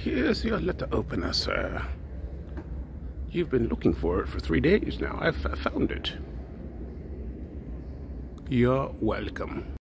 Here's your letter opener, sir. You've been looking for it for 3 days now. I've found it. You're welcome.